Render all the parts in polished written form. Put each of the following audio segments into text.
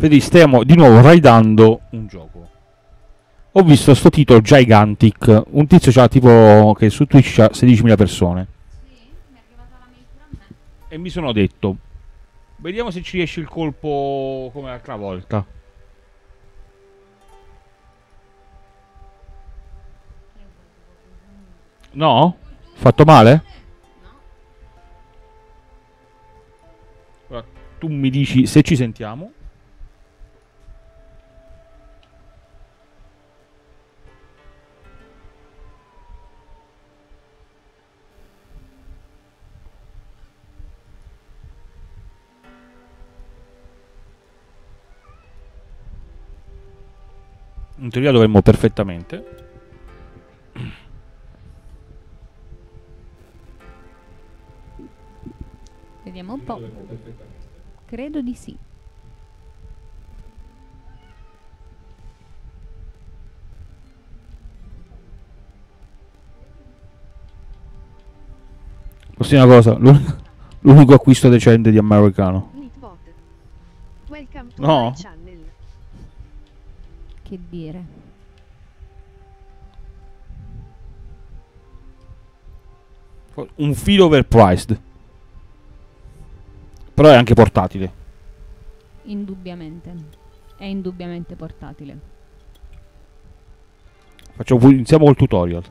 Vedi, stiamo di nuovo raidando un gioco. Ho visto sto titolo Gigantic. Un tizio c'ha tipo che su Twitch c'ha 16.000 persone. Sì, mi è arrivata la mail pure a me. E mi sono detto, vediamo se ci riesce il colpo come l'altra volta. No? Fatto male? No. Ora, tu mi dici se ci sentiamo. In teoria dovremmo perfettamente. Vediamo un po'. Credo di sì. Posso dire una cosa? L'unico acquisto decente di americano. Nitbot. Welcome to No. my channel. Che dire. Un filo overpriced. Però è anche portatile. Indubbiamente. È indubbiamente portatile. Iniziamo col tutorial.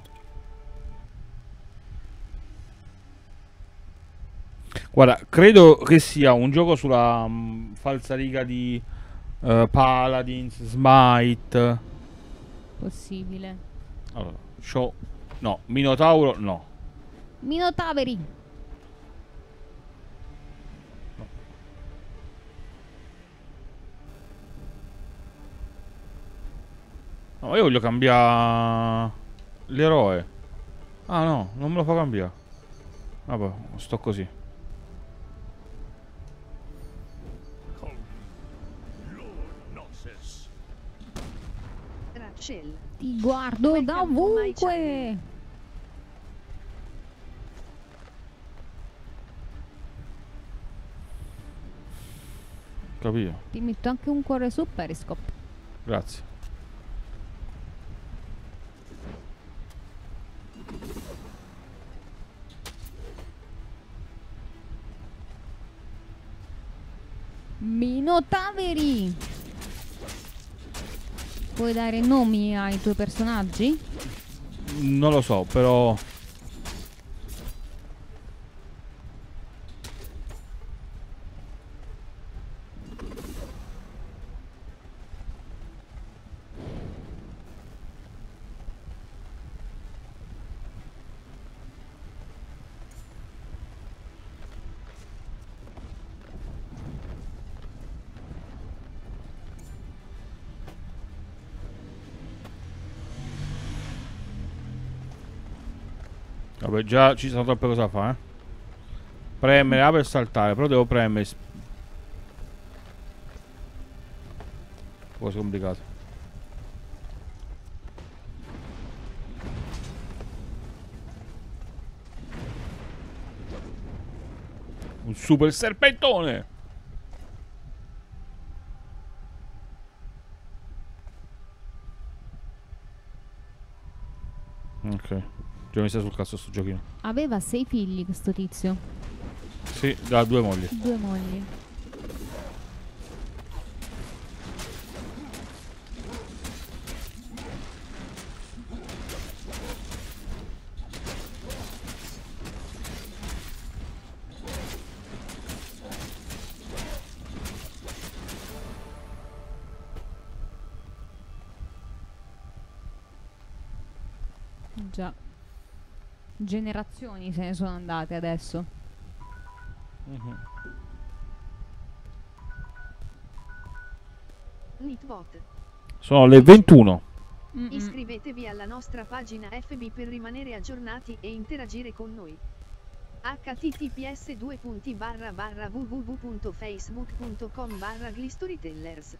Guarda, credo che sia un gioco sulla falsariga di Paladins, Smite. Possibile. Allora, no, Minotauro no. Minotaveri. No, io voglio cambiare l'eroe. Ah no, non me lo fa cambiare. Vabbè, sto così. Rachel. Ti guardo Welcome da to my ovunque. channel. Capito? Ti metto anche un cuore su Periscope. Grazie. Minotaveri. Puoi dare nomi ai tuoi personaggi? Non lo so, però vabbè, già ci sono troppe cose da fare, Premere A per saltare, però devo premere. Cose complicate. Un super serpentone. Ok. Già mi sta sul cazzo sto giochino. Aveva 6 figli questo tizio. Sì, da 2 mogli. 2 mogli. Già. Generazioni se ne sono andate adesso. Nitbot. Sono le 21. Iscrivetevi alla nostra pagina FB per rimanere aggiornati e interagire con noi. https://www.facebook.com/glistorytellers.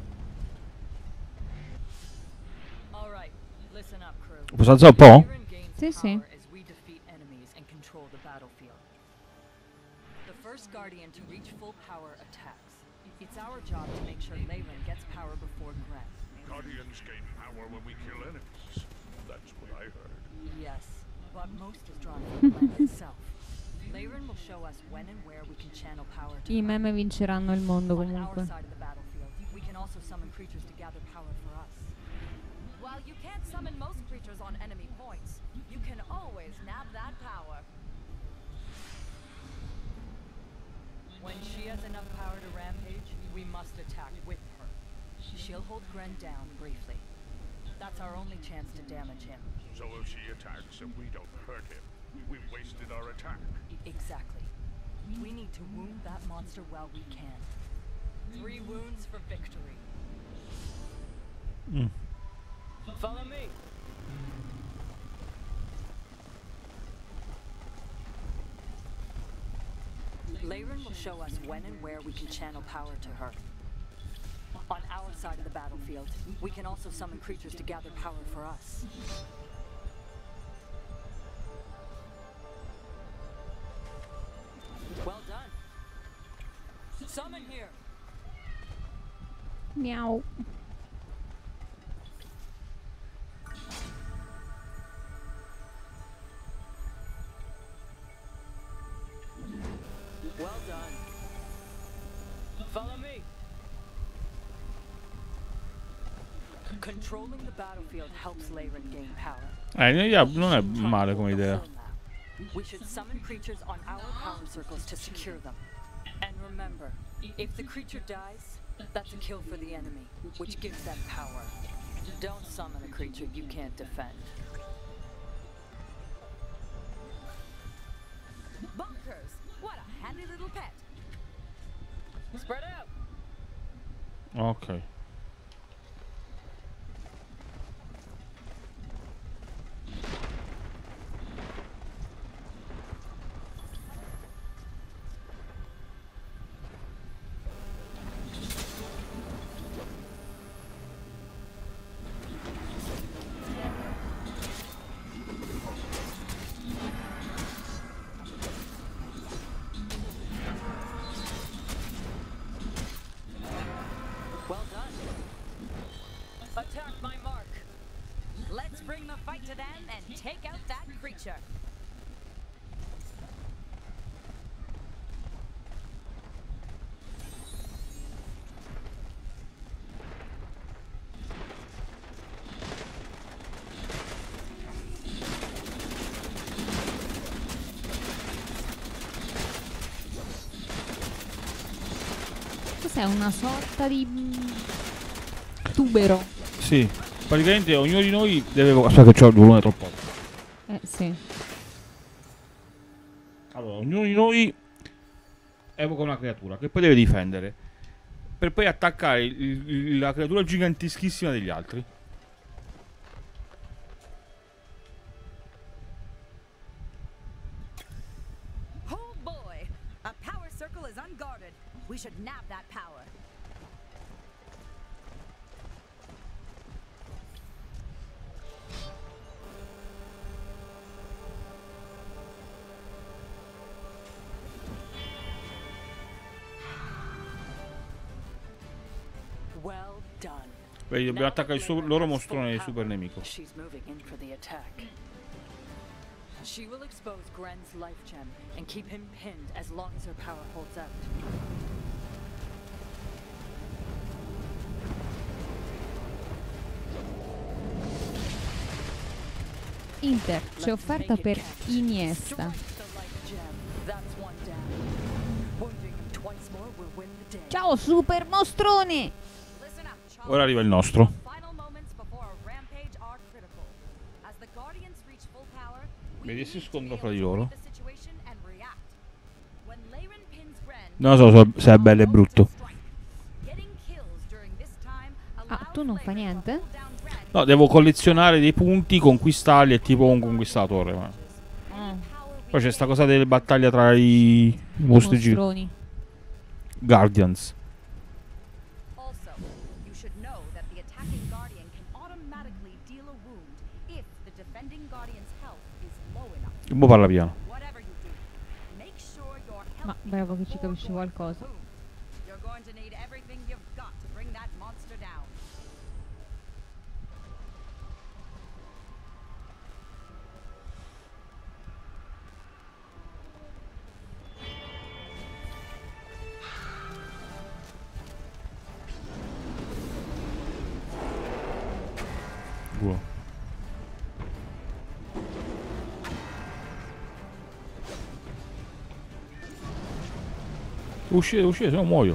Posso alzare un po'? Sì, sì. power as we defeat enemies and control the battlefield. The first Guardian to reach full power attacks. It's our job to make sure Leyrin gets power before Gren. Guardians gain power when we kill enemies. That's what I heard. Yes, but most is drawn from the land itself. Leyrin will show us when and where we can channel power to I her. meme vinceranno il mondo On our comunque. side of the battlefield, we can also summon creatures to gather power for us. While you can't summon most creatures on enemy points, you can always nab that power. When she has enough power to rampage, we must attack with her. She'll hold Gren down briefly. That's our only chance to damage him. So if she attacks and we don't hurt him, we've wasted our attack. Exactly. We need to wound that monster while we can. 3 wounds for victory. Follow me. Leyrin will show us when and where we can channel power to her. On our side of the battlefield, we can also summon creatures to gather power for us. Well done. Summon here. Miau. Well done. Follow me. Controlling the battlefield helps Leyrin gain power. Non è male come idea. We should summon creatures on our power circles to secure them. And remember, if the creature dies, that's a kill for the enemy, which gives them power. Don't summon a creature you can't defend. Bunkers! What a handy little pet. Spread out! Ok. Well done. Attack my mark. Let's bring the fight to them and take out that creature. Cos'è una sorta di tubero? Sì. Praticamente ognuno di noi deve... Aspetta che c'ho il volume troppo alto. Sì. Allora, ognuno di noi evoca una creatura che poi deve difendere. Per poi attaccare la creatura giganteschissima degli altri. Oh boy! A power circle is unguarded. We should nab that power. Well done. Vedi, dobbiamo attaccare il loro mostrone super nemico. She's moving in for the attack. She will expose Gren's life gem and keep him pinned as long as her power holds out. Inter, c'è offerta per Iniesta. Strike the life gem. That's one down. Wounding him twice more will win the day. Ciao super mostrone! Listen up, Charles. Ora arriva il nostro. Final moments before a rampage are critical. As the Guardians reach full power, we Vedi, need si to scontrano be fra able di to loro. read the situation and react. When Leyrin pins Gren, Non so se è bello e brutto. getting kills during this time Ah, tu non fai niente? No, devo collezionare dei punti, conquistarli, è tipo un conquistatore. Ma... Poi c'è sta cosa delle battaglie tra i mostri Mostroni. Guardians. Also, you should know that the attacking Guardian can automatically deal a wound If the defending guardian's health is low enough, Mo parla piano. whatever you do, make sure your Ma health bravo che ci capisce qualcosa. You're going to need everything you've got to bring that monster down. Wow. Uscite, uscite, se no muoio.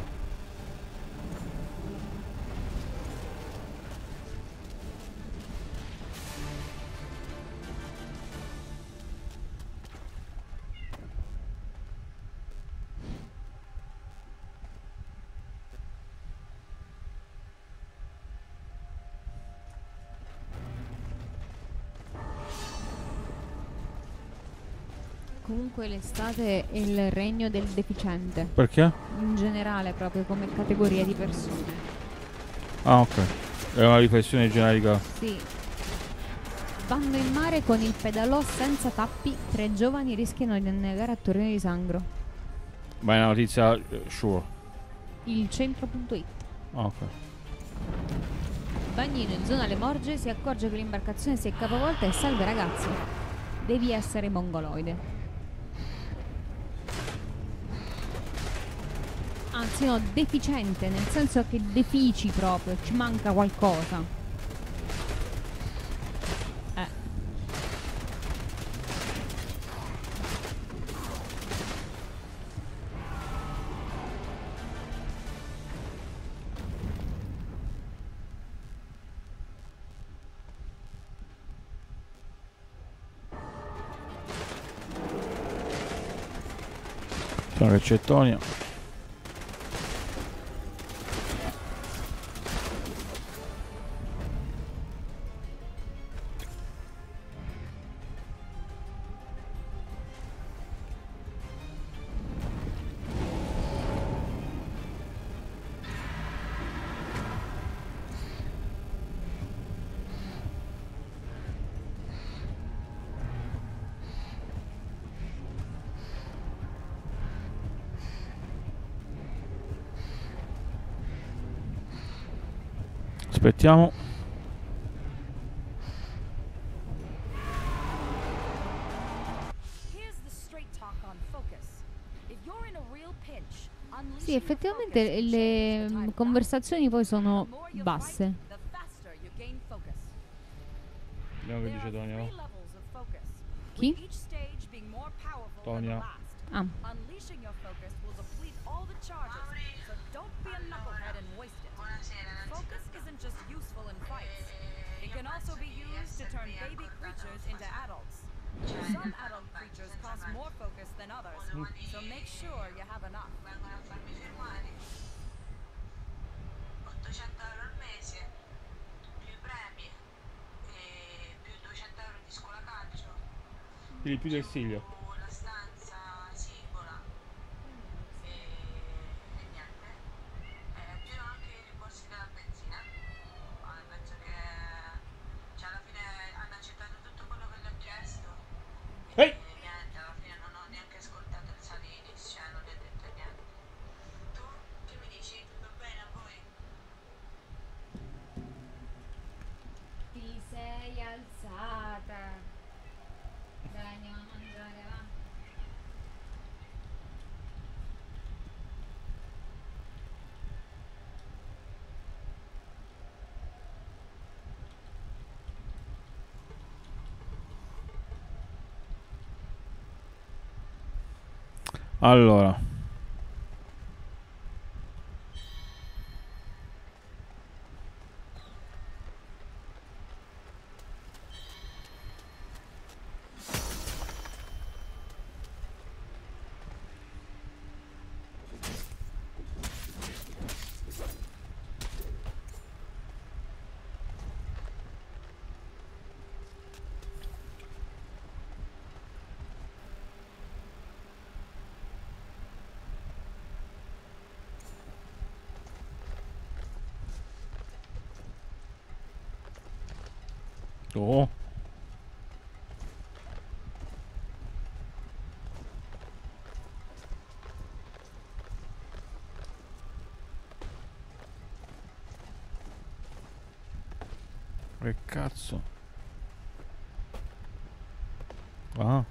Comunque l'estate è il regno del deficiente. Perché? In generale, proprio come categoria di persone. Ah, ok. È una riflessione generica. Sì. Vanno in mare con il pedalò senza tappi. 3 giovani rischiano di annegare a Torino di Sangro. Ma è una notizia sure. Il centro.it. Ah, ok. Bagnino in zona Le Morge si accorge che l'imbarcazione si è capovolta e salve ragazzi. Devi essere mongoloide. Anzi no, deficiente, nel senso che defici proprio, ci manca qualcosa. Sono che c'è Tonio. Aspettiamo. Here's the straight talk on focus. If you're in a real pinch, unleashing Sì, your effettivamente focus will change le the time of conversazioni poi battle. sono The more you basse. fight, the faster you gain focus. Vediamo che There dice are Tonio. three levels of focus, Chi? with each stage being more powerful than the Tonya. last. Ah, Unleashing your focus will deplete all the charges, so don't be a knucklehead and waste it. Focus isn't just useful in fights. It can also be used to turn baby creatures into adults. Some adult creatures cost more focus than others, so make sure you have enough. 800 euro al mese, più premi e più 200 euro di scuola calcio, Quindi più del Siglio. più la stanza singola e niente, più anche i rimborsi della benzina. Penso che cioè, alla fine hanno accettato tutto quello che gli ho chiesto Ehi! e niente, alla fine non ho neanche ascoltato il Salinis, cioè non gli ho detto niente. Tu che mi dici? Tutto bene a voi? ti sei alzata. Dai, andiamo a mangiare, va. Allora. Oh. Che cazzo? Ah.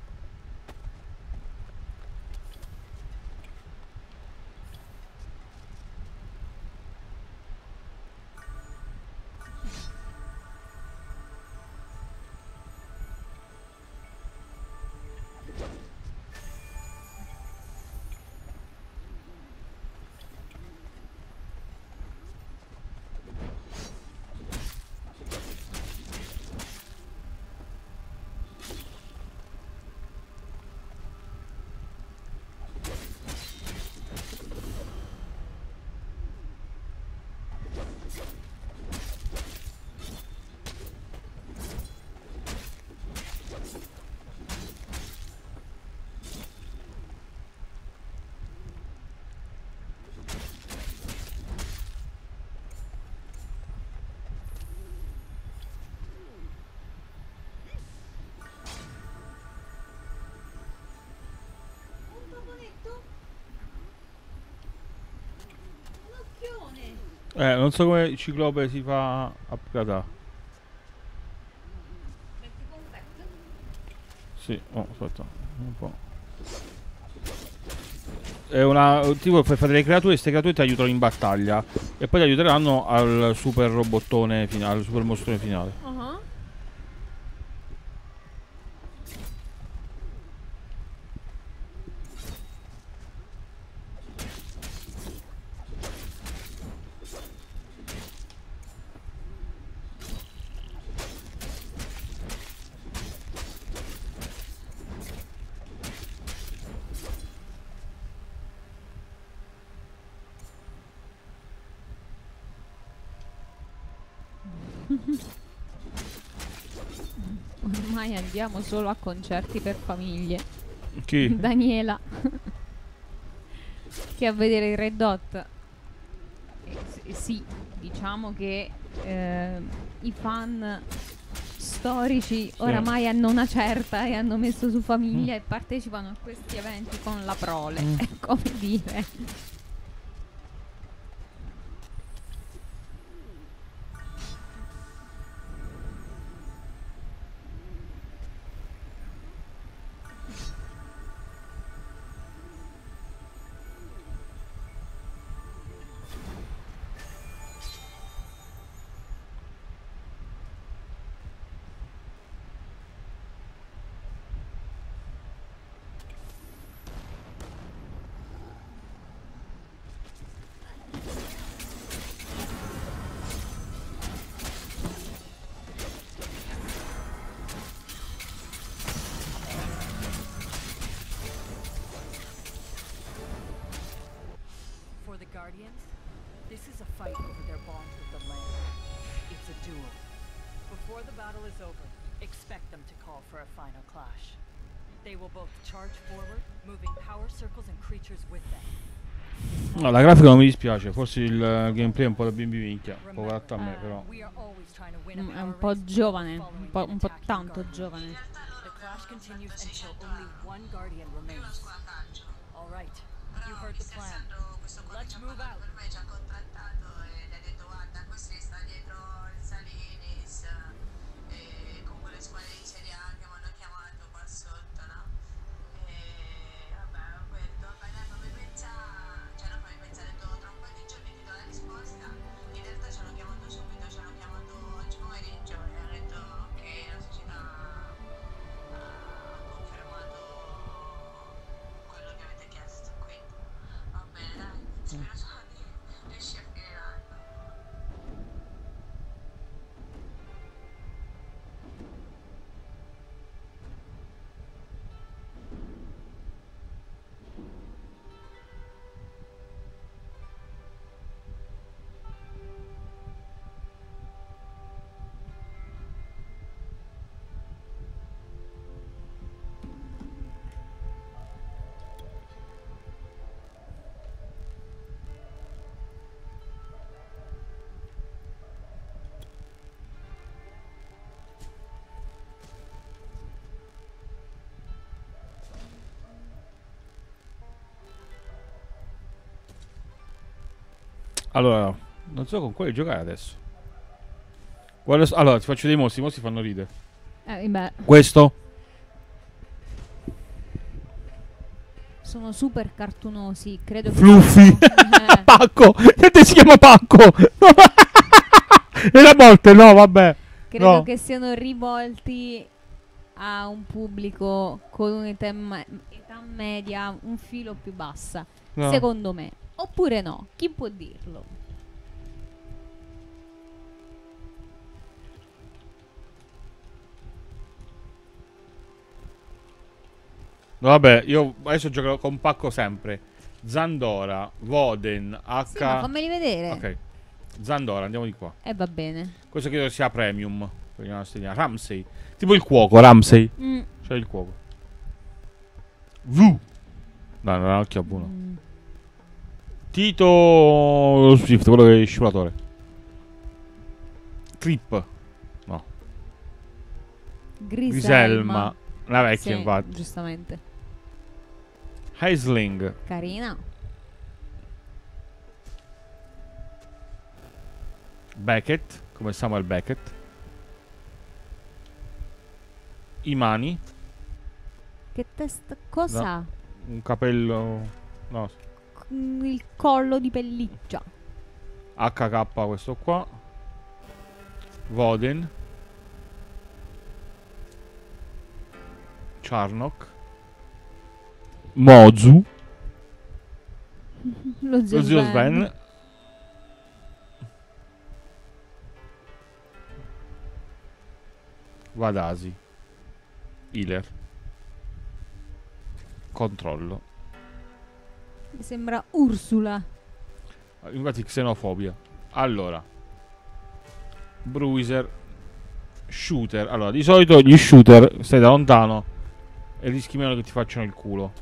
Un toponetto? Un occhione! Non so come il ciclope si fa a upgradare. Metti confetto? Sì, oh, aspetta, un po'. È una. Tipo per fare delle creature, queste creature ti aiutano in battaglia. E poi ti aiuteranno al super robottone finale, al super mostrone finale. Ah. Ormai andiamo solo a concerti per famiglie. Chi? Daniela. Che a vedere i Red Hot. Sì, diciamo che i fan storici oramai hanno una certa e hanno messo su famiglia e partecipano a questi eventi con la prole. È come dire. For the Guardians, this is a fight over their bond with the land. It's a duel. Before the battle is over, expect them to call for a final clash. They will both charge forward, moving power circles and creatures with them. No, la grafica non mi dispiace, forse il gameplay è un po' da bimbi minchia, un po' gratto a me però. We are always trying to win a È power un po' race giovane, following un po' an attacking tanto Guardian. giovane. The clash continues until only one Guardian remains. All right, you heard the plan. Let's move out. Per me ci ha contattato e gli ha detto guarda questo sta dietro il Salinis e con quelle squadre di Serie A che mi hanno chiamato qua sotto, no? E vabbè ho detto vabbè dai fammi pensare, cioè non fammi pensare, ho detto tra un paio di giorni ti do la risposta. In realtà ci hanno chiamato subito, ci hanno chiamato oggi pomeriggio e hanno detto che la società ha confermato quello che avete chiesto, quindi va bene dai, spero solo di riuscire a finire l'anno. Allora, non so con quale giocare adesso. Allora, ti faccio dei mostri. I mostri fanno ridere. Beh, Questo. sono super cartunosi, credo che Fluffy. siano- Pacco. Che si chiama Pacco? E la morte, no, vabbè. credo No. che siano rivolti a un pubblico con un'età età media un filo più bassa, No. secondo me. Oppure no, chi può dirlo? Vabbè, io adesso giocherò con Pacco sempre. Zandora, Voden, H. Sì, ma fammeli vedere. Ok. Zandora, andiamo di qua. E va bene. Questo credo sia premium. Vediamo la stellina. Ramsey. Tipo il cuoco, Ramsey. Mm. C'è il cuoco. V. No, non ha occhio a buono. Mm. Tito Swift, quello che è il scivolatore. Trip. No. Griselma. La vecchia, Sì, infatti. giustamente. Heisling. Carina. Beckett. Come Samuel Beckett. Imani. Che testa... Cosa? Un capello. No. Il collo di pelliccia. HK questo qua. Voden. Charnock. Mozu. Lo zio Lo zio Sven. Sven. Vadasi. Healer. Controllo. Mi sembra Ursula. Infatti xenofobia. Allora. Bruiser. Shooter. Allora, di solito gli shooter stai da lontano e rischi meno che ti facciano il culo.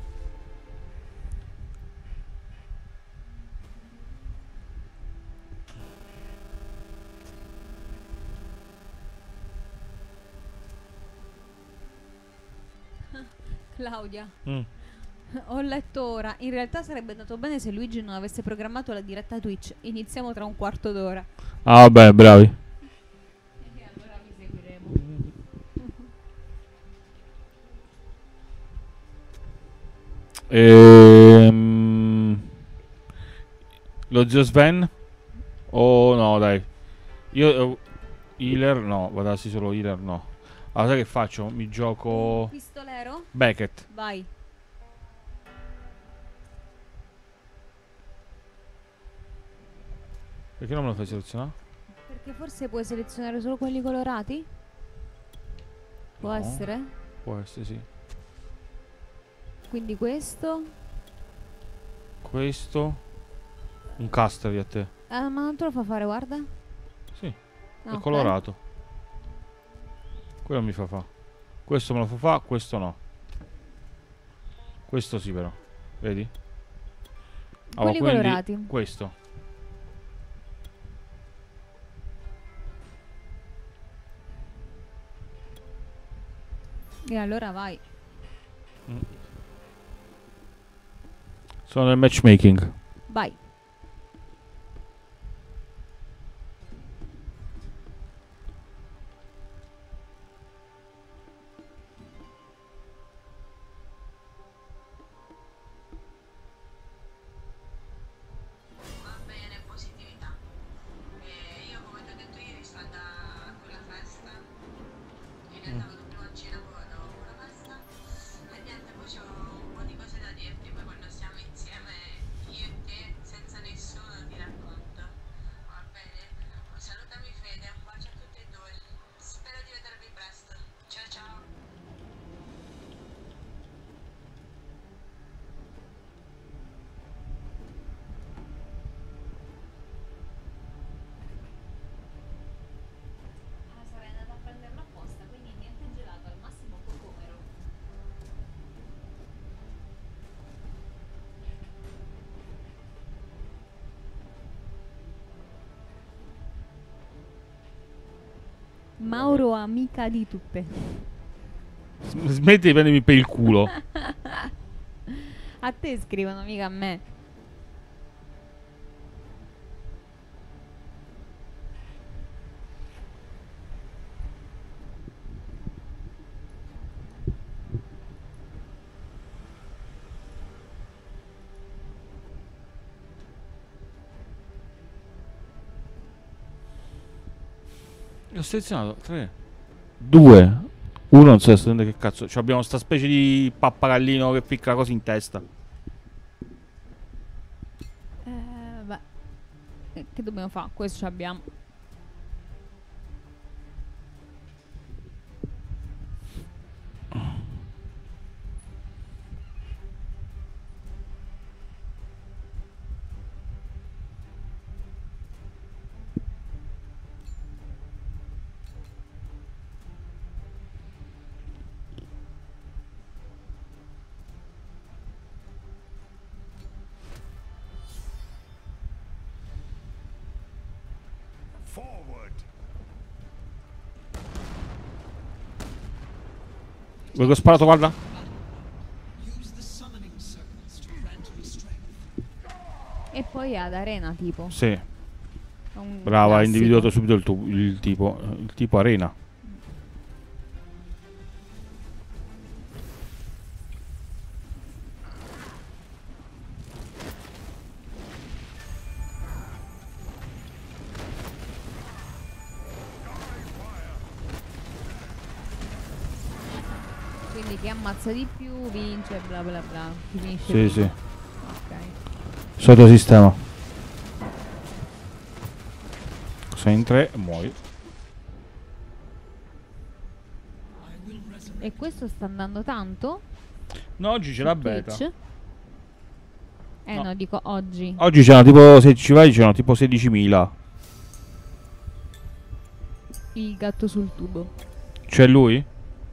Claudia. Mm. Ho letto ora. In realtà sarebbe andato bene se Luigi non avesse programmato la diretta Twitch. Iniziamo tra un quarto d'ora. Ah, vabbè, bravi. E allora vi seguiremo. Lo zio Sven? Oh no, dai. Io healer no, vadasi solo healer no. Allora sai che faccio? Mi gioco Pistolero? Beckett. Vai. Perché non me lo fai selezionare? Perché forse puoi selezionare solo quelli colorati? Può No. essere? Può essere sì. Quindi questo? Questo. Un caster a te. Ah, ma non te lo fa fare, guarda. Sì, Ah, è ok. colorato. Quello mi fa fa. Questo me lo fa fa, questo no. Questo sì però. Vedi? Quelli quindi colorati. questo. E allora vai. Sono nel matchmaking. Vai. Va bene, positività. Io come ti ho detto ieri sto andando a quella festa. In realtà vado prima a cena, poi vado a quella festa. E niente, poi c'ho un po' di cose da dirti, poi quando stiamo insieme io e te, senza nessuno ti racconto. Va bene? Salutami Fede, un bacio a tutti e due. Spero di vedervi presto. Ciao ciao. Ah, sarei andata a prenderlo apposta, quindi niente gelato, al massimo cocomero. Mauro amica di tutte. Smetti di prendermi per il culo. A te scrivono, mica a me. L'ho selezionato 3, 2, 1. Non so che cazzo. Cioè, abbiamo sta specie di pappagallino che picca così in testa. Beh. Che dobbiamo fare? Questo ce l'abbiamo. Forward. Quello che ho sparato, guarda. E poi ad arena tipo. Sì. Un Brava, hai classico. individuato subito il tipo. Il tipo arena. Quindi chi ammazza di più vince, bla bla bla. Chi finisce Sì, prima. sì. Ok. Solito sistema. Sei in 3 e muori. E questo sta andando tanto? No, oggi c'è la beta. Twitch? No. No, dico oggi. Oggi c'erano tipo, se ci vai, c'erano tipo 16.000. Il gatto sul tubo. C'è lui?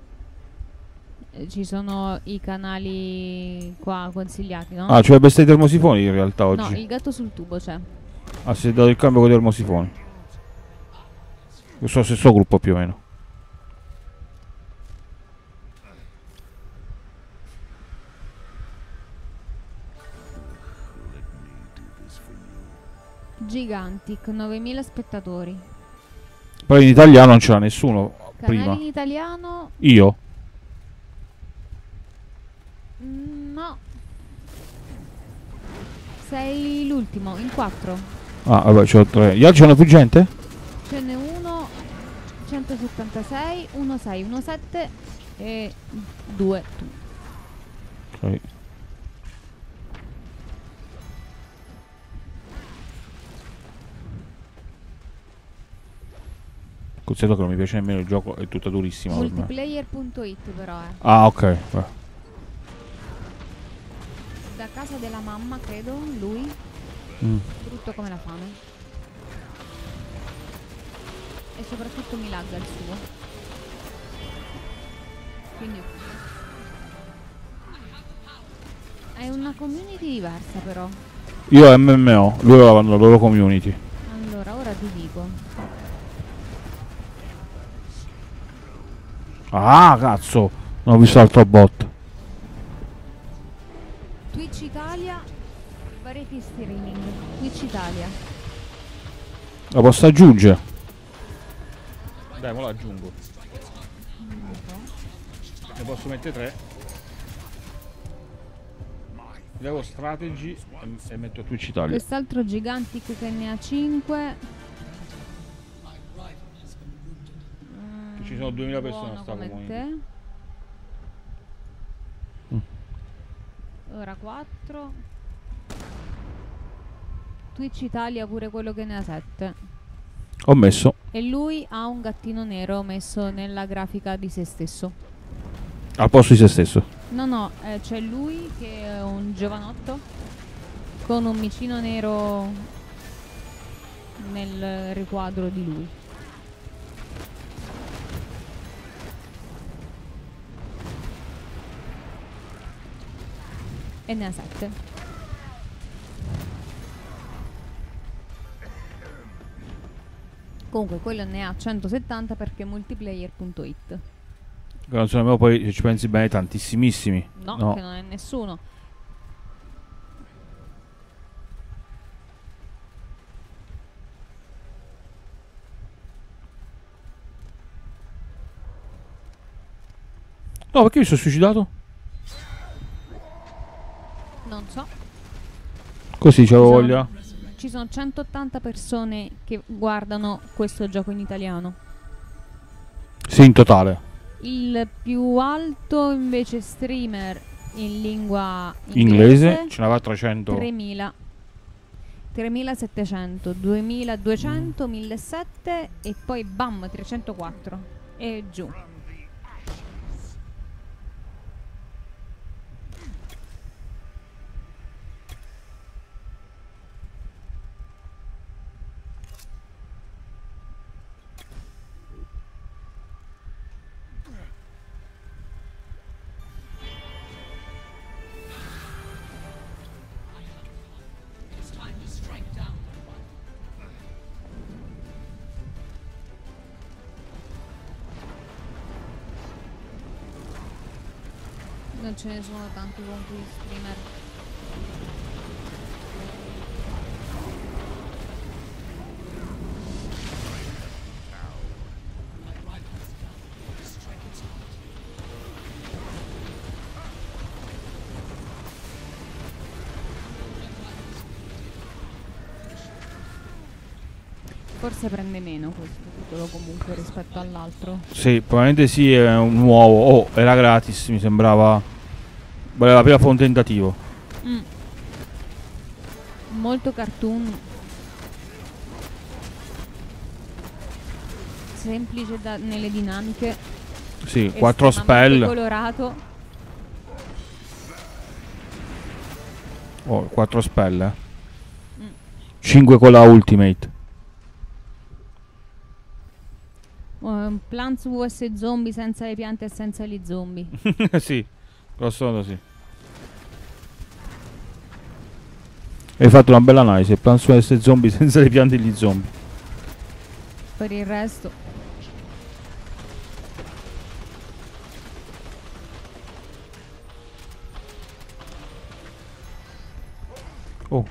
Ci sono i canali qua consigliati, no? Ah, c'è la bestia dei termosifoni in realtà no, oggi. il gatto sul tubo c'è. Ah, si è dato il cambio con i termosifoni. Questo stesso gruppo più o meno. Gigantic, 9000 spettatori. Poi in italiano non c'era nessuno Canali prima. in italiano? Io? No. Sei l'ultimo, in 4. Ah, vabbè, c'ho 3. Gli altri c'hanno più gente? Ce n'è uno 176, 16, 17 e 2 tu. Ok. Considerato che non mi piace nemmeno il gioco, è tutta durissima per me. Multiplayer.it però è. Ah, ok. Da casa della mamma, credo, lui. Brutto come la fame. E soprattutto mi lagga il suo. Quindi è una community diversa però. Io MMO, loro avevano la loro community. Allora, ora ti dico. Ah, cazzo! Non ho visto altro bot. Twitch Italia, variety streaming. Twitch Italia. La posso aggiungere? Dai, mo la aggiungo. Ne posso mettere 3. Levo strategy e metto Twitch Italia. Quest'altro Gigantic che ne ha 5. Ci sono 2000 persone Buono a sta come community. te. Ora 4. Twitch Italia pure quello che ne ha 7. Ho messo. E lui ha un gattino nero messo nella grafica di se stesso. Al posto di se stesso. No, no, c'è lui che è un giovanotto con un micino nero nel riquadro di lui. E ne ha 7. Comunque quello ne ha 170 perché multiplayer.it. Che non sono nemmeno poi, se ci pensi bene, tantissimissimi. No, che non è nessuno. No, perché mi sono suicidato? Non so. Così c'avevo Sono- voglia. Ci sono 180 persone che guardano questo gioco in italiano. Sì, in totale. Il più alto invece streamer in lingua Inglese ce n'aveva 300. 3000. 3700, 2200, 1700 e poi bam 304 e giù. Non ce ne sono tanti con cui streamer. Forse prende meno questo titolo comunque rispetto all'altro. Sì, probabilmente sì, è un nuovo. Oh, era gratis, mi sembrava. Valeva la prima fare un tentativo. Molto cartoon. Semplice nelle dinamiche. Sì, 4 estremamente spell. colorato. Oh, 4 spell, 5 con la ultimate. Plants vs zombie senza le piante e senza gli zombie. Sì, grosso modo sì. Hai fatto una bella analisi. Plants vs zombie senza le piante e gli zombie. Per il resto Oh.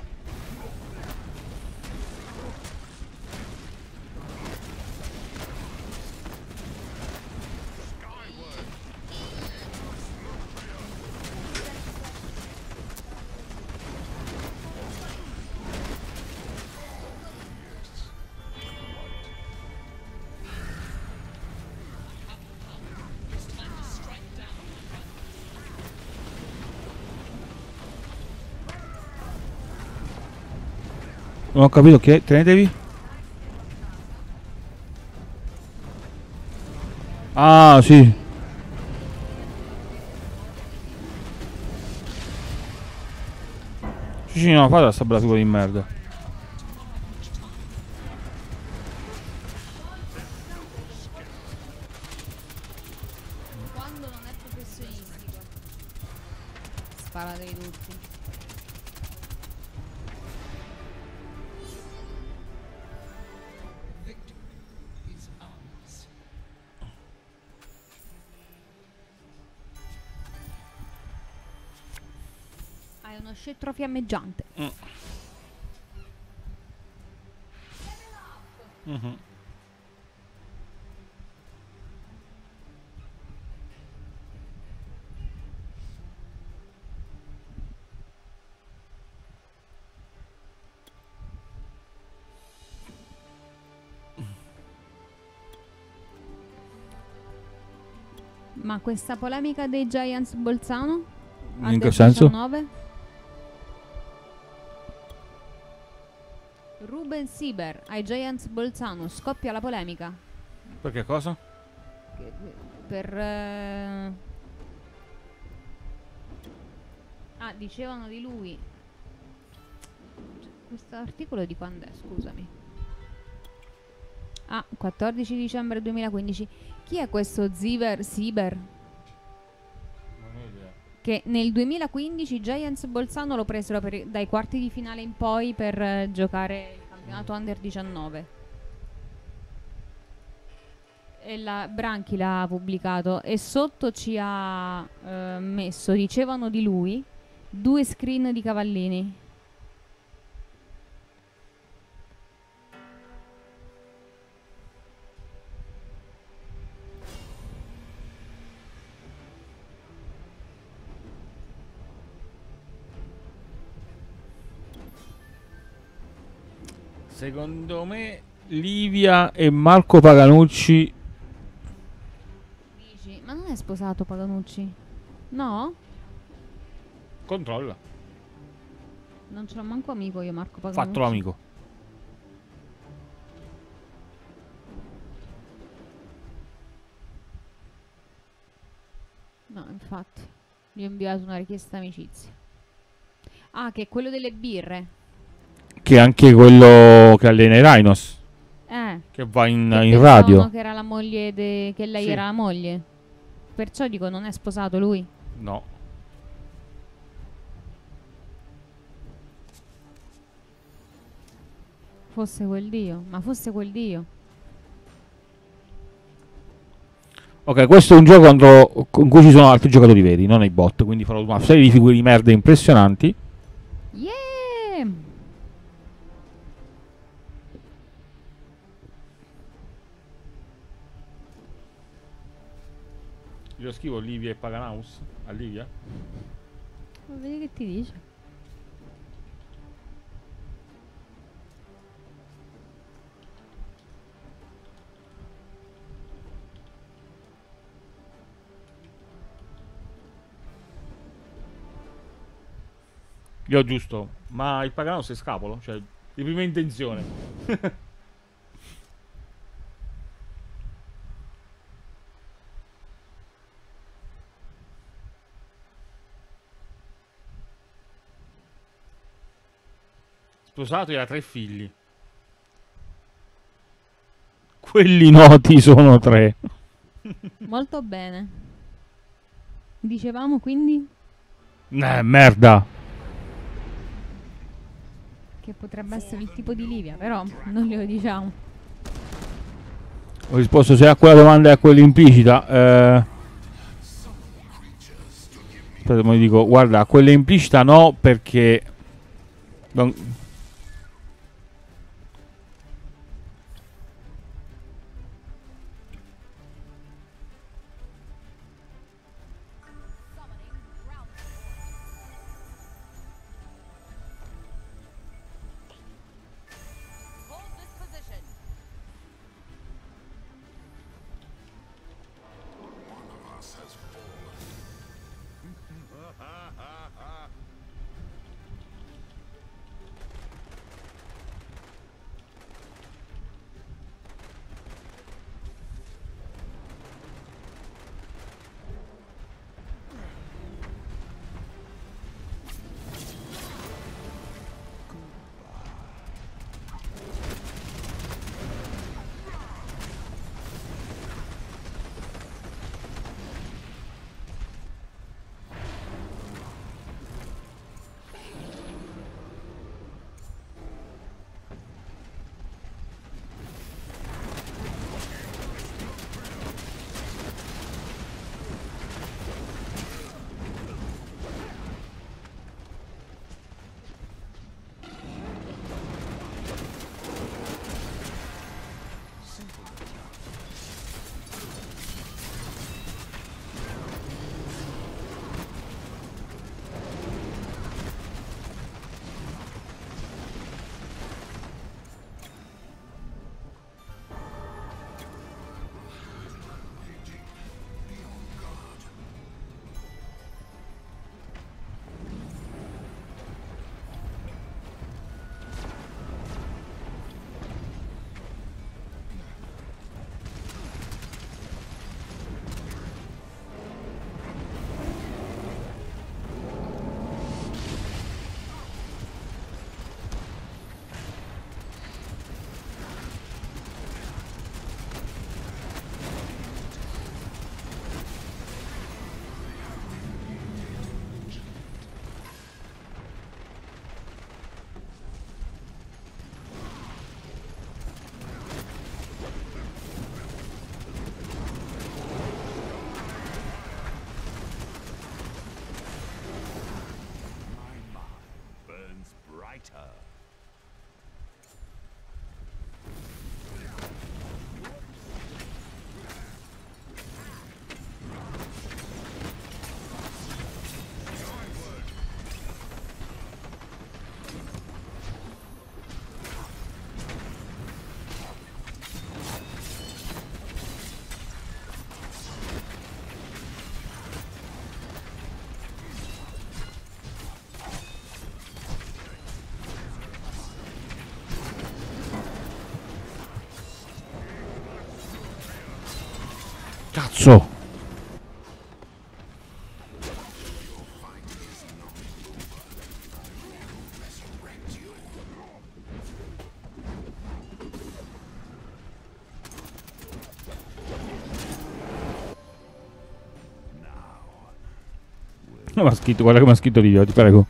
Non ho capito che. Tenetevi. Ah, sì. Sì, no, fate sta bella figura di merda. quando non è professionistico sparatevi tutti. Hai uno scettro fiammeggiante. Ma questa polemica dei Giants Bolzano? In che senso? 19? Ruben Sieber ai Giants Bolzano, scoppia la polemica. Perché cosa? Per dicevano di lui. Questo articolo di quando è? Scusami. 14 dicembre 2015. Chi è questo Sieber? Che nel 2015 i Giants Bolzano lo presero dai quarti di finale in poi per giocare il campionato Under 19. E la Branchi l'ha pubblicato e sotto ci ha messo, dicevano di lui, 2 screen di cavallini. Secondo me Livia e Marco Paganucci Dici, ma non è sposato Paganucci? No? Controlla. Non ce l'ho manco amico io, Marco Paganucci. Fatto l'amico. No, infatti. Gli ho inviato una richiesta d'amicizia. Ah, che è quello delle birre. Che è anche quello che allena i Rhinos. Che va in Che radio. pensavano che era la moglie che lei Sì. era la moglie. Perciò dico, non è sposato lui. No. Fosse quel dio. Ma fosse quel dio. Ok, questo è un gioco in cui ci sono altri giocatori veri, non i bot. Quindi farò una serie di figure di merda impressionanti. Yeah! Io scrivo Livia e Paganaus a Livia. Vedi che ti dice. Io giusto, ma il Paganaus è scapolo, cioè di prima intenzione. Sposato e ha 3 figli. Quelli noti sono 3. Molto bene. Dicevamo quindi Merda. che potrebbe essere il tipo di Livia, però non glielo diciamo. Ho risposto sia a quella domanda e a quella implicita. Aspetta, ma dico, guarda, a quella implicita no, perché Hold this position. Cazzo! No, ma ha scritto, guarda come ha scritto Livio, ti prego.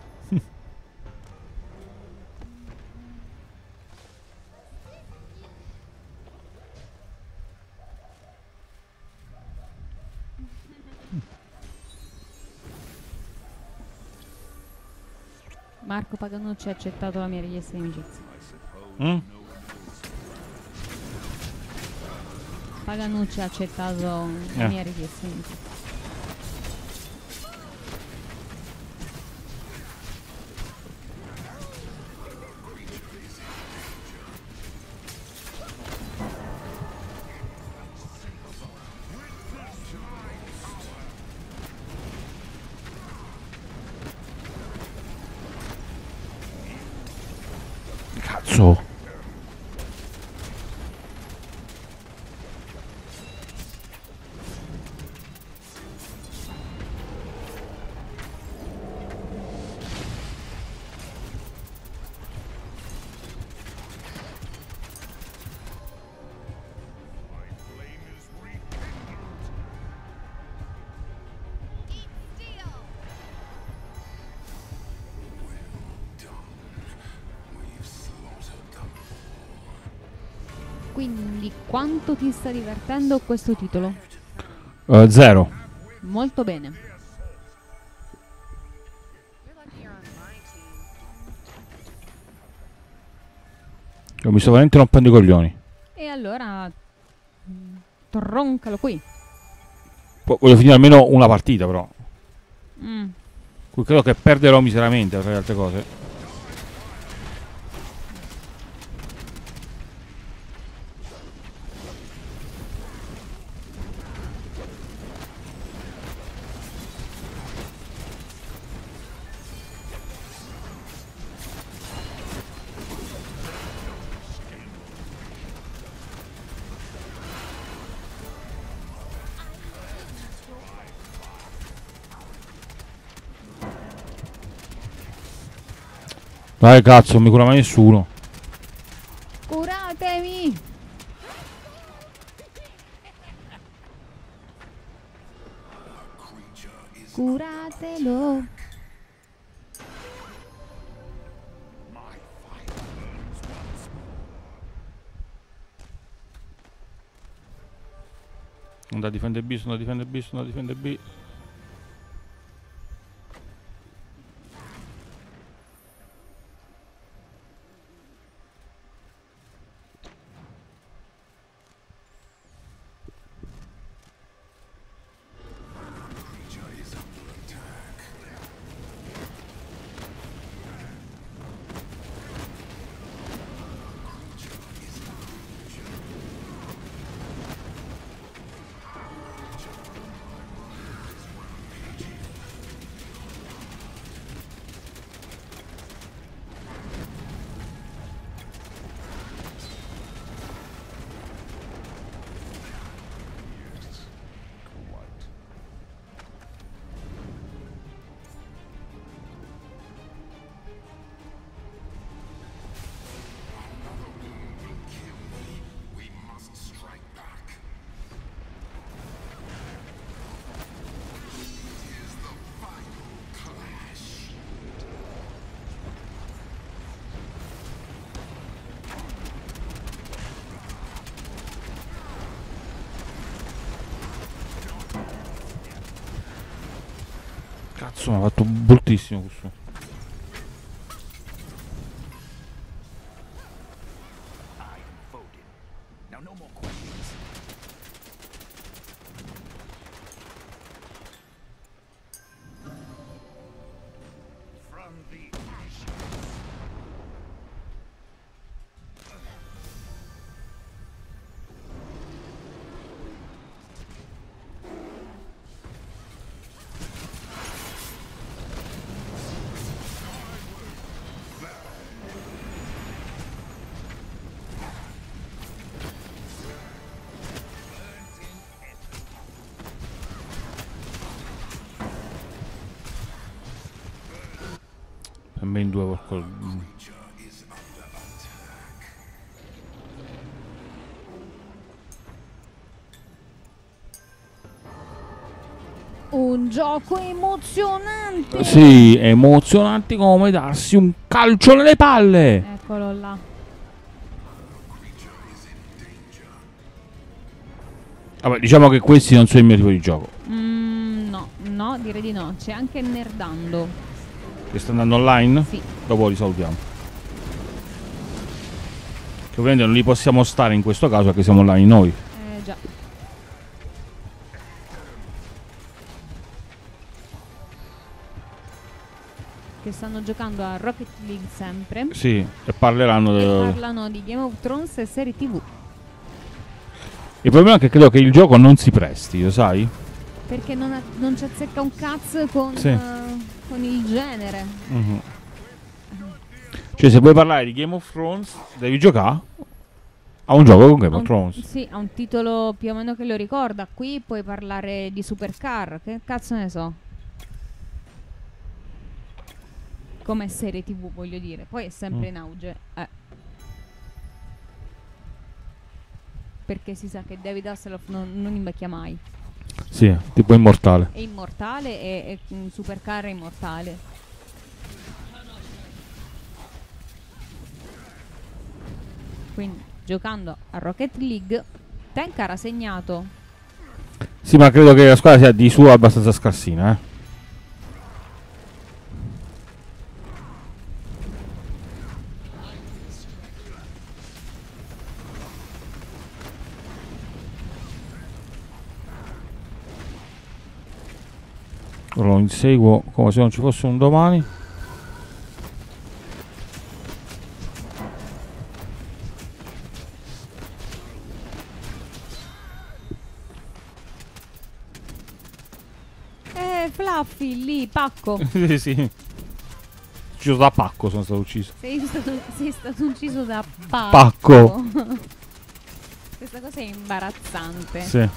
Marco Paganucci ha accettato la mia richiesta di amicizia. Mm? Paganucci ha accettato la mia richiesta di amicizia. Cazzo! Quindi quanto ti sta divertendo questo titolo? 0. Molto bene. Io mi sto veramente rompendo i coglioni. E allora troncalo qui. Voglio finire almeno una partita, però. Mm. Qui credo che perderò miseramente tra le altre cose. Dai cazzo, non mi cura mai nessuno. Curatemi! Curatelo! Andare a difendere B, sono da difendere B, sono da difendere B. Cazzo, mi ha fatto bruttissimo questo. main 2 porco. Un gioco emozionante. Sì, emozionante come darsi un calcio nelle palle. Eccolo là. Vabbè, diciamo che questi non sono il mio tipo di gioco. No, direi di no. C'è anche Nerdando. Che sta andando online? Sì. Dopo li salutiamo. Che ovviamente non li possiamo stare in questo caso perché siamo online noi. Già. Che stanno giocando a Rocket League sempre. Sì, e parleranno E parlano di Game of Thrones e serie TV. Il problema è che credo che il gioco non si presti, lo sai? Perché non ci azzecca un cazzo con, Sì. con il genere. Mhm. Cioè, se vuoi parlare di Game of Thrones, devi giocare a un gioco con Game of Thrones. Sì, ha un titolo più o meno che lo ricorda. Qui puoi parlare di Supercar, che cazzo ne so. Come serie TV, voglio dire. Poi è sempre in auge. Perché si sa che David Hasselhoff non invecchia mai. Sì, tipo immortale. È immortale e Supercar è immortale. Quindi, giocando a Rocket League, Tenkar ha segnato. Sì, ma credo che la squadra sia di suo abbastanza scarsina, eh. Lo inseguo come se non ci fosse un domani. Fluffy, lì, pacco. Sì, sì. Ucciso da pacco, sono stato ucciso. Sei stato ucciso da pacco. Pacco. Questa cosa è imbarazzante. Sì.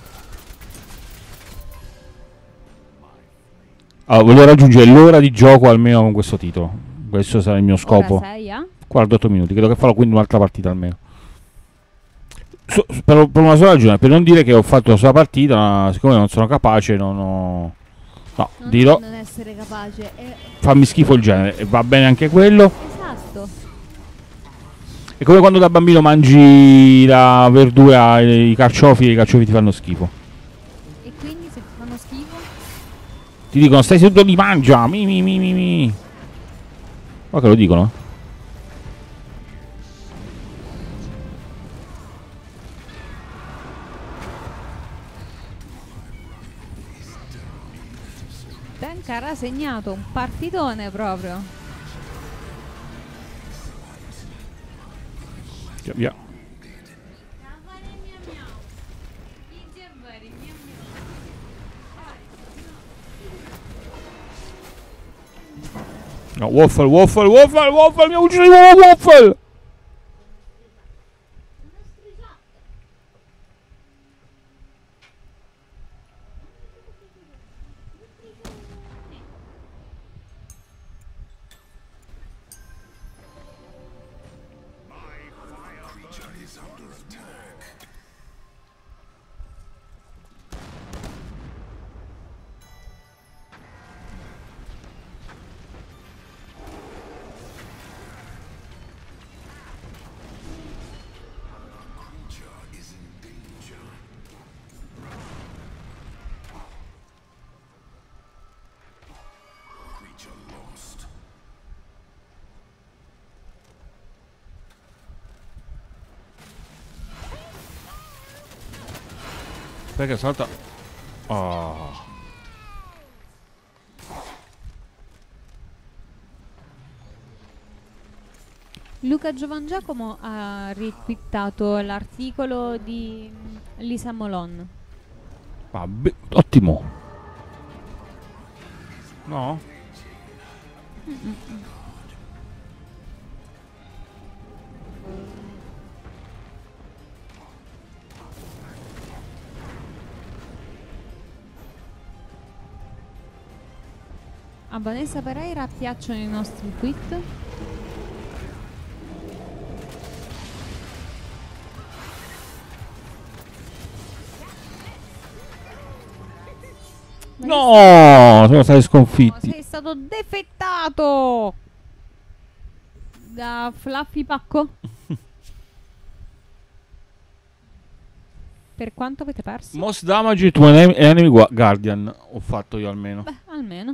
Allora, voglio raggiungere l'ora di gioco almeno con questo titolo. Questo sarà il mio scopo. Ora sei a? 48 minuti, credo che farò quindi un'altra partita almeno. Per una sola ragione, per non dire che ho fatto la sola partita, ma siccome non sono capace, non ho... No, Non dirò, non essere capace. fammi schifo il genere, e va bene anche quello. Esatto. È come quando da bambino mangi la verdura, i carciofi, e i carciofi ti fanno schifo. E quindi se ti fanno schifo? Ti dicono stai seduto di mangia, mi. Ma che lo dicono? Tenkar ha segnato un partitone proprio. Via. No, Waffle, mi ha ucciso di nuovo Waffle! Perché salta... Oh. Luca Giovangiacomo ha retweetato l'articolo di Lisa Molon. Vabbè, ottimo. No? A Vanessa Pereira piacciono i nostri tweet? No, sono stati No, sconfitti. sei stato defettato da Fluffy Pacco. Per quanto avete perso? Most damage to an enemy guardian. Ho fatto io almeno. Beh, almeno.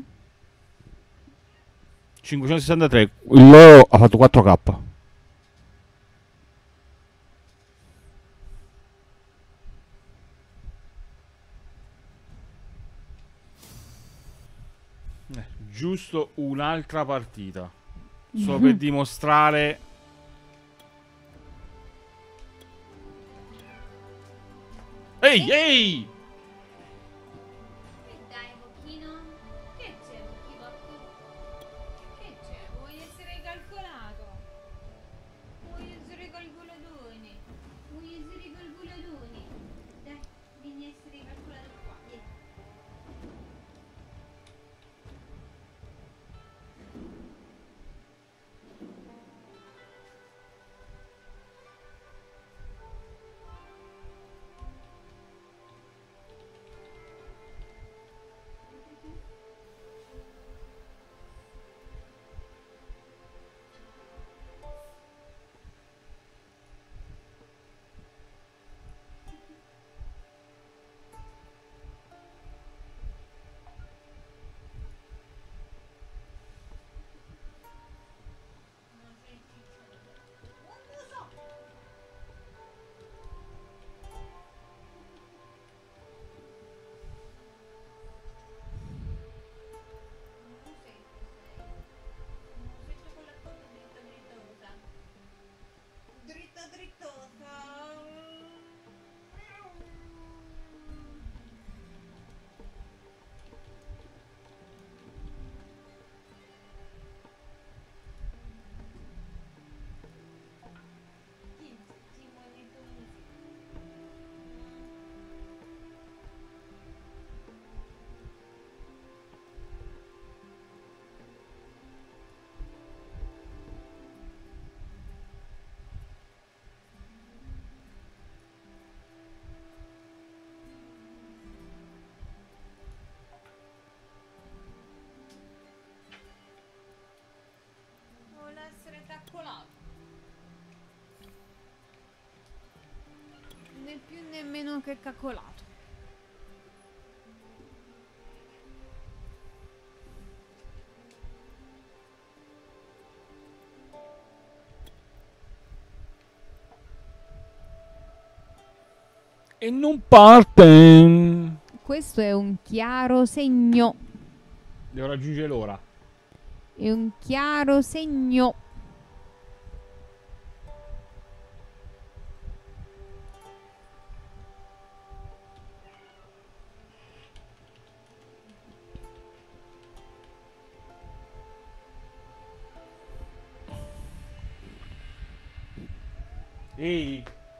563. Il loro ha fatto 4k. Giusto un'altra partita. Solo per dimostrare. Ehi, ehi! Dai, Bocchino. Che c'è, Bocchino? Che c'è? Vuoi essere calcolato? Vuoi essere calcolatone? Vuoi essere calcolatone? Dai, vieni a essere calcolato qua. Vieni. Dritta drittosa. Vuole essere caccolato. Né più né meno che caccolato. E non parte. Questo è un chiaro segno. Devo raggiungere l'ora. È un chiaro segno. Ehi.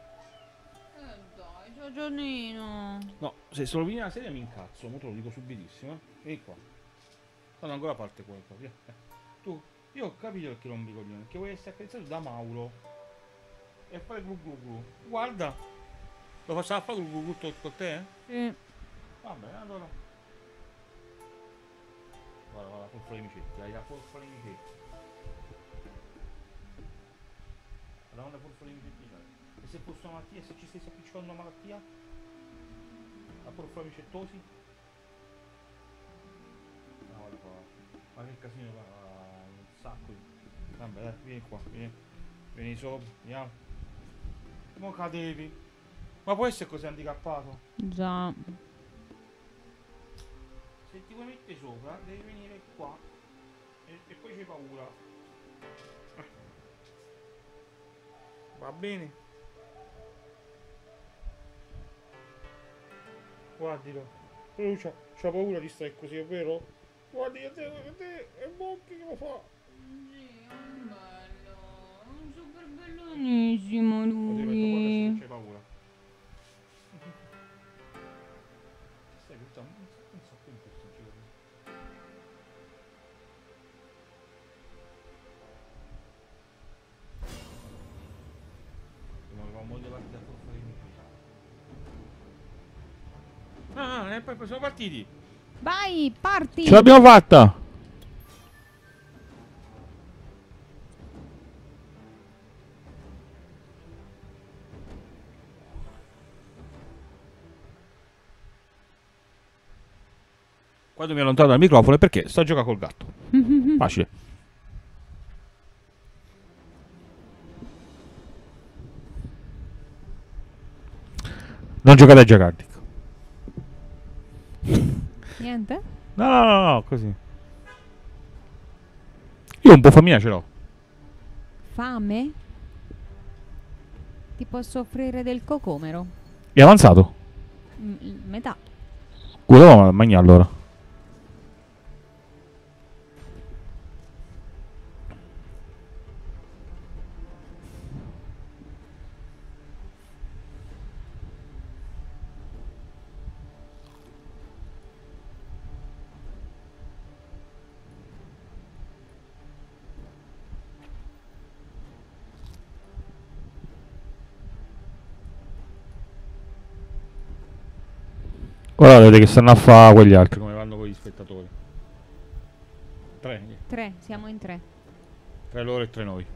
Dai, Giorgianino. No, se solo vieni la serie mi incazzo, mo te lo dico subitissimo. Vieni qua. Stanno ancora a parte qua. Via. Tu, io ho capito perché non mi coglione, perché vuoi essere accarezzato da Mauro. E fare glu glu glu. Guarda. Lo facciamo fare glu glu glu con te? Sì. Vabbè, allora. Guarda, guarda, full frame amicetti, hai la full frame amicetti. Guarda, una full frame amicetti. E se fosse una malattia, se ci stessi appiccicando una malattia? La full frame amicettosi? No, guarda qua. Ma che casino qua, un sacco di... Vabbè, dai, vieni qua, vieni. Vieni sopra, andiamo. Mo cadevi. Ma può essere così handicappato? Già. Se ti vuoi mettere sopra, devi venire qua. E poi c'hai paura. Va bene? Guardilo. Lui c'ha paura di stare così, è vero? Guardi che te è Bocchi che lo fa. Sì, è bello. È un super bellonissimo Lo devi mettere qua adesso lui. che c'hai paura. Stai buttando un sacco in questi giorni. bene, poi siamo partiti. Vai, parti! Ce l'abbiamo fatta! Quando mi allontano dal microfono è perché sto a giocare col gatto. Facile. Non giocate a Giacardic. Niente? No, così. Io un po' famiglia ce l'ho. Fame? Ti posso offrire del cocomero. È avanzato? Metà. Quello mangia allora. Ora vedete che stanno a fare quegli altri, come vanno con gli spettatori. 3, siamo in 3. 3 loro e 3 noi.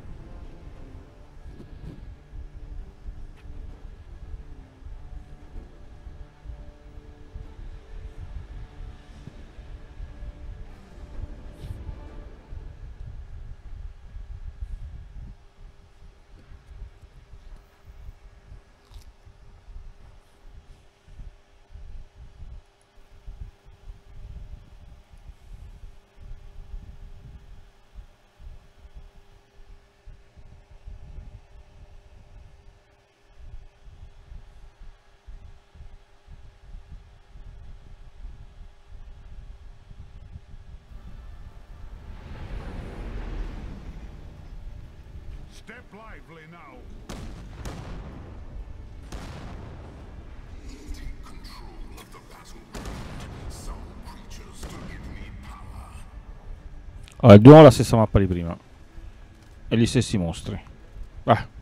Step lively now. Allora, di nuovo la stessa mappa di prima. E gli stessi mostri. Vai.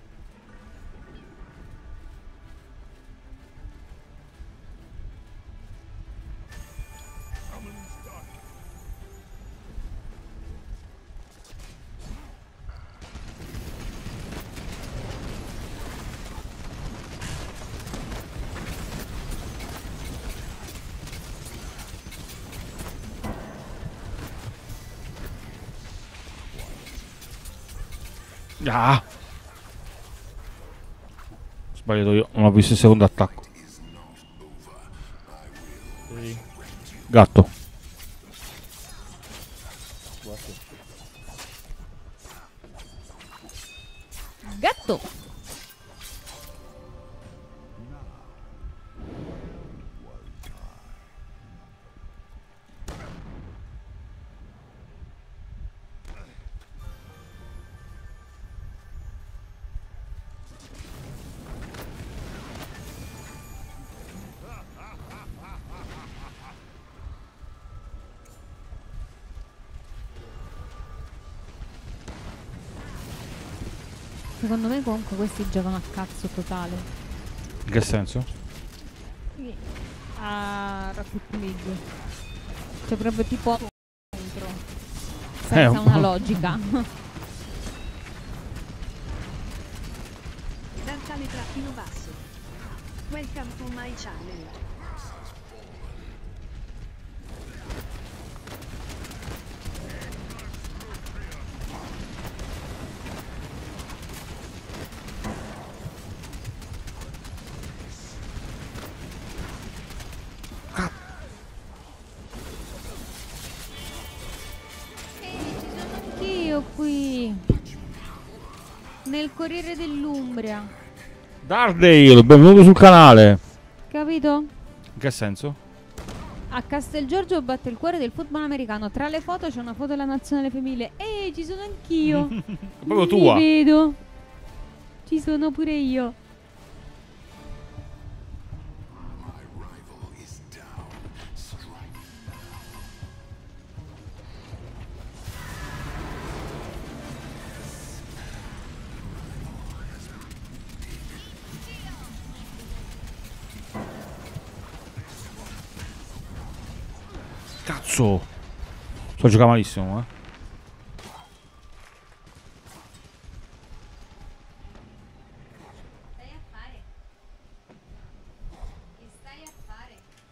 Ah! Sbagliato io, non ho visto il secondo attacco. Gatto. Gatto! Secondo me comunque questi giocano a cazzo totale. In che senso? A Rocket League. Cioè proprio tipo contro. Senza una logica. Dantale-basso. Welcome to my channel. Io qui nel Corriere dell'Umbria. Dardale, benvenuto sul canale. Capito? In che senso? A Castel Giorgio batte il cuore del football americano. Tra le foto c'è una foto della nazionale femminile. Ci sono anch'io. È proprio tua. Mi vedo. Ci sono pure io. Cazzo! Sto giocando malissimo, eh. Stai a fare? Che stai a fare?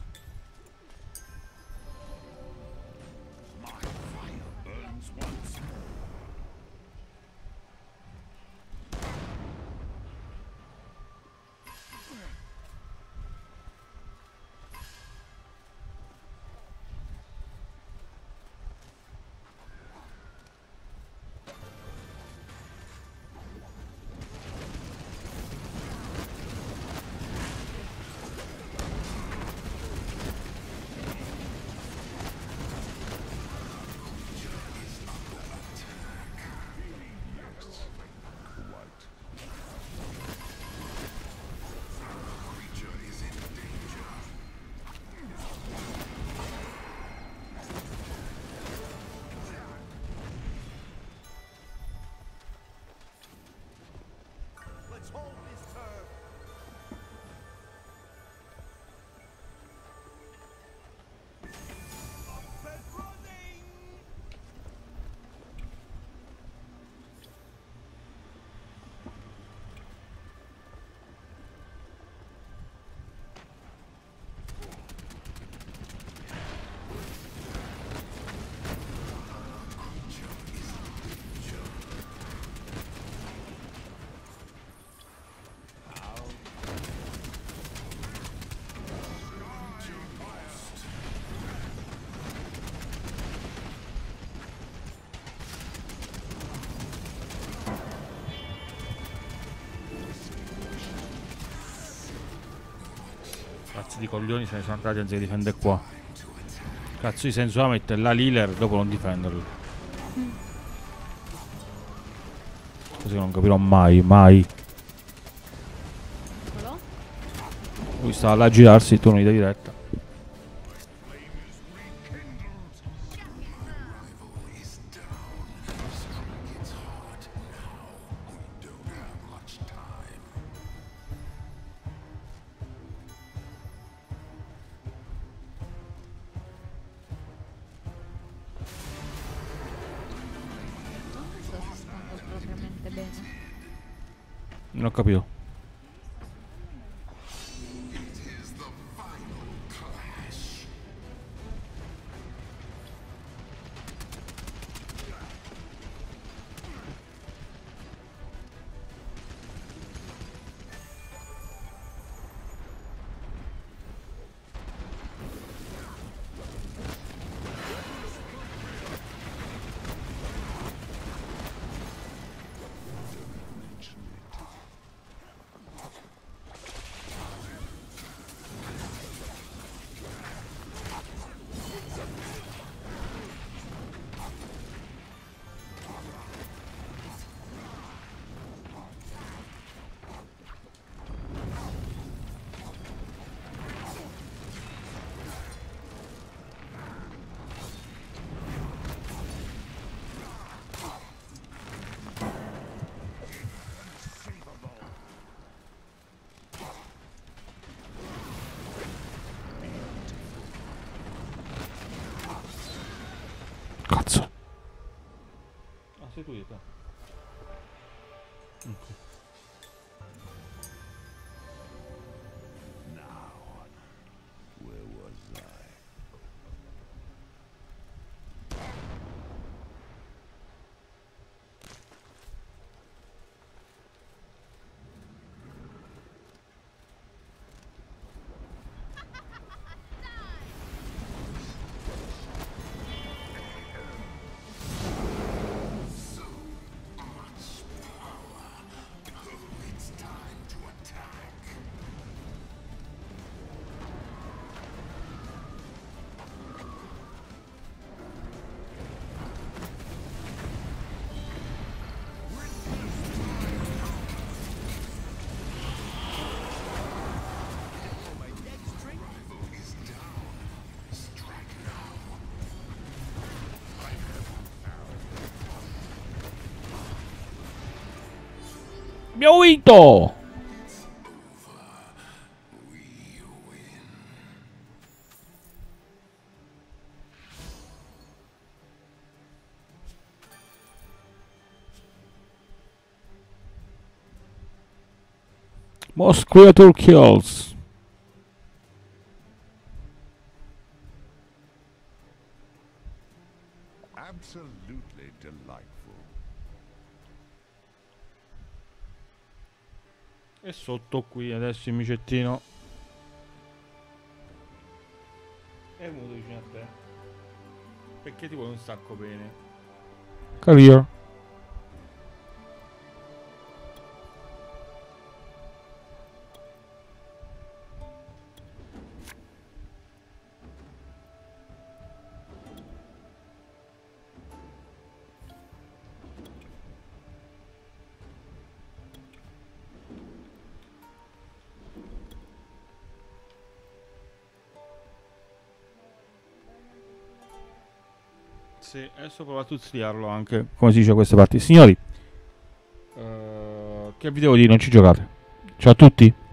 Cazzo di coglioni se ne sono andati anziché difendere qua. Cazzo di senso a mettere la Liler dopo non difenderlo. Così non capirò mai, mai. Eccolo. Lui stava là a girarsi, tu non gli dai diretta. Non sto aspettando propriamente bene. Non ho capito. Cazzo. Ah, sei tu di te. Ok. Abbiamo vinto! Most creature kills. Absolutely delightful. E sotto qui adesso il micettino è venuto vicino a te perché ti vuole un sacco bene. Career. Sì, adesso provo a tuzzliarlo anche, come si dice a queste parti. Signori, che vi devo dire, non ci giocate. Ciao a tutti.